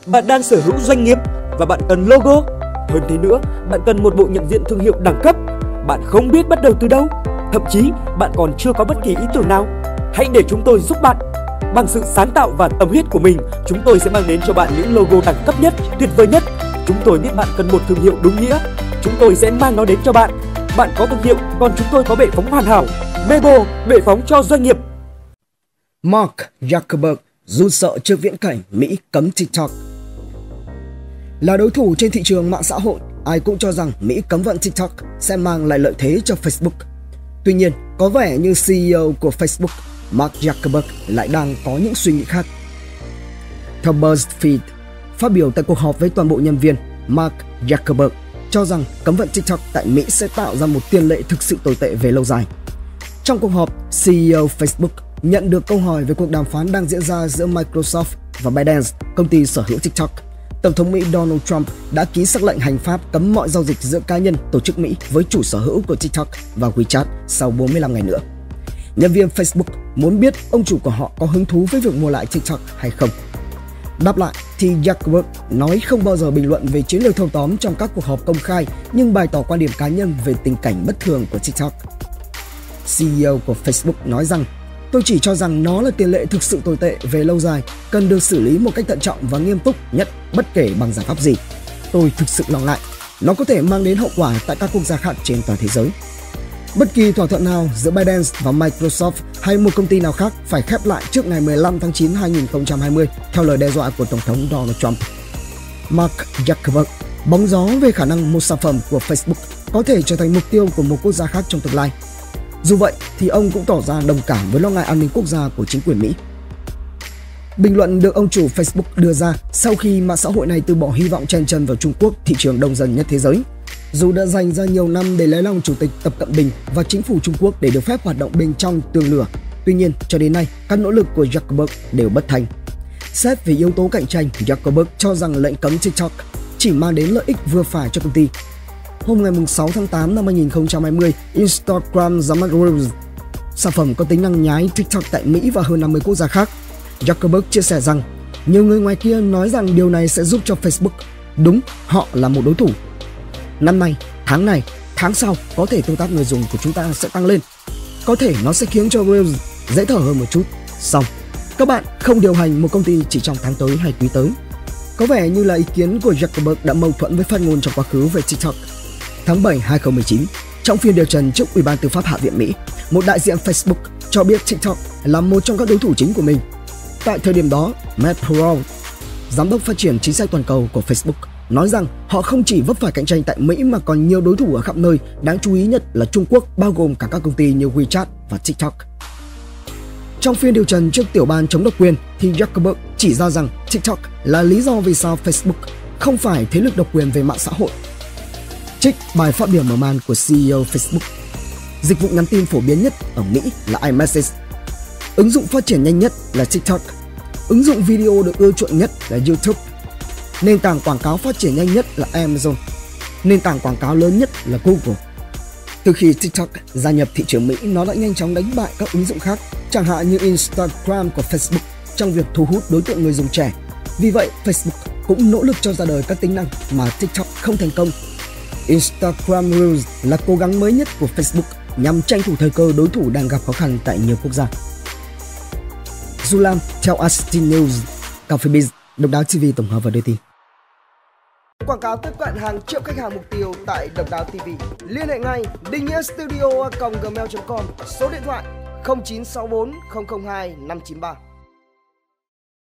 Bạn đang sở hữu doanh nghiệp và bạn cần logo. Hơn thế nữa, bạn cần một bộ nhận diện thương hiệu đẳng cấp. Bạn không biết bắt đầu từ đâu. Thậm chí, bạn còn chưa có bất kỳ ý tưởng nào. Hãy để chúng tôi giúp bạn. Bằng sự sáng tạo và tâm huyết của mình, chúng tôi sẽ mang đến cho bạn những logo đẳng cấp nhất, tuyệt vời nhất. Chúng tôi biết bạn cần một thương hiệu đúng nghĩa. Chúng tôi sẽ mang nó đến cho bạn. Bạn có thương hiệu, còn chúng tôi có bệ phóng hoàn hảo. Mebo, bệ phóng cho doanh nghiệp. Mark Zuckerberg run sợ trước viễn cảnh Mỹ cấm TikTok. Là đối thủ trên thị trường mạng xã hội, ai cũng cho rằng Mỹ cấm vận TikTok sẽ mang lại lợi thế cho Facebook. Tuy nhiên, có vẻ như CEO của Facebook, Mark Zuckerberg lại đang có những suy nghĩ khác. Theo BuzzFeed, phát biểu tại cuộc họp với toàn bộ nhân viên, Mark Zuckerberg cho rằng cấm vận TikTok tại Mỹ sẽ tạo ra một tiền lệ thực sự tồi tệ về lâu dài. Trong cuộc họp, CEO Facebook nhận được câu hỏi về cuộc đàm phán đang diễn ra giữa Microsoft và ByteDance, công ty sở hữu TikTok. Tổng thống Mỹ Donald Trump đã ký sắc lệnh hành pháp cấm mọi giao dịch giữa cá nhân, tổ chức Mỹ với chủ sở hữu của TikTok và WeChat sau 45 ngày nữa. Nhân viên Facebook muốn biết ông chủ của họ có hứng thú với việc mua lại TikTok hay không. Đáp lại thì Zuckerberg nói không bao giờ bình luận về chiến lược thâu tóm trong các cuộc họp công khai, nhưng bày tỏ quan điểm cá nhân về tình cảnh bất thường của TikTok. CEO của Facebook nói rằng: "Tôi chỉ cho rằng nó là tiền lệ thực sự tồi tệ về lâu dài, cần được xử lý một cách thận trọng và nghiêm túc nhất bất kể bằng giải pháp gì. Tôi thực sự lo ngại, nó có thể mang đến hậu quả tại các quốc gia khác trên toàn thế giới." Bất kỳ thỏa thuận nào giữa ByteDance và Microsoft hay một công ty nào khác phải khép lại trước ngày 15 tháng 9 2020 theo lời đe dọa của Tổng thống Donald Trump. Mark Zuckerberg bóng gió về khả năng một sản phẩm của Facebook có thể trở thành mục tiêu của một quốc gia khác trong tương lai. Dù vậy thì ông cũng tỏ ra đồng cảm với lo ngại an ninh quốc gia của chính quyền Mỹ. Bình luận được ông chủ Facebook đưa ra sau khi mạng xã hội này từ bỏ hy vọng chen chân vào Trung Quốc, thị trường đông dân nhất thế giới. Dù đã dành ra nhiều năm để lấy lòng Chủ tịch Tập Cận Bình và chính phủ Trung Quốc để được phép hoạt động bên trong tường lửa, tuy nhiên cho đến nay các nỗ lực của Zuckerberg đều bất thành. Xét về yếu tố cạnh tranh, Zuckerberg cho rằng lệnh cấm TikTok chỉ mang đến lợi ích vừa phải cho công ty. Hôm ngày 6 tháng 8 năm 2020, Instagram ra mắt Reels, sản phẩm có tính năng nhái TikTok tại Mỹ và hơn 50 quốc gia khác. Zuckerberg chia sẻ rằng nhiều người ngoài kia nói rằng điều này sẽ giúp cho Facebook. Đúng, họ là một đối thủ. Năm nay, tháng sau có thể tương tác người dùng của chúng ta sẽ tăng lên. Có thể nó sẽ khiến cho Reels dễ thở hơn một chút. Xong, các bạn không điều hành một công ty chỉ trong tháng tới hay quý tới. Có vẻ như là ý kiến của Zuckerberg đã mâu thuẫn với phát ngôn trong quá khứ về TikTok. Tháng 7 2019, trong phiên điều trần trước Ủy ban Tư pháp Hạ viện Mỹ, một đại diện Facebook cho biết TikTok là một trong các đối thủ chính của mình. Tại thời điểm đó, Matt Proud, giám đốc phát triển chính sách toàn cầu của Facebook, nói rằng họ không chỉ vấp phải cạnh tranh tại Mỹ mà còn nhiều đối thủ ở khắp nơi, đáng chú ý nhất là Trung Quốc, bao gồm cả các công ty như WeChat và TikTok. Trong phiên điều trần trước tiểu ban chống độc quyền thì Zuckerberg chỉ ra rằng TikTok là lý do vì sao Facebook không phải thế lực độc quyền về mạng xã hội. Trích bài phát biểu mở màn của CEO Facebook: dịch vụ nhắn tin phổ biến nhất ở Mỹ là iMessage, ứng dụng phát triển nhanh nhất là TikTok, ứng dụng video được ưa chuộng nhất là YouTube, nền tảng quảng cáo phát triển nhanh nhất là Amazon, nền tảng quảng cáo lớn nhất là Google. Từ khi TikTok gia nhập thị trường Mỹ, nó đã nhanh chóng đánh bại các ứng dụng khác, chẳng hạn như Instagram của Facebook, trong việc thu hút đối tượng người dùng trẻ. Vì vậy, Facebook cũng nỗ lực cho ra đời các tính năng mà TikTok không thành công. Instagram Reels là cố gắng mới nhất của Facebook nhằm tranh thủ thời cơ đối thủ đang gặp khó khăn tại nhiều quốc gia. Du Lam theo Austin News, Cafe Biz, Độc Đáo TV tổng hợp và đưa tin. Quảng cáo tiếp cận hàng triệu khách hàng mục tiêu tại Độc Đáo TV. Liên hệ ngay dinhnghiastudio@gmail.com, số điện thoại 0964 002 593.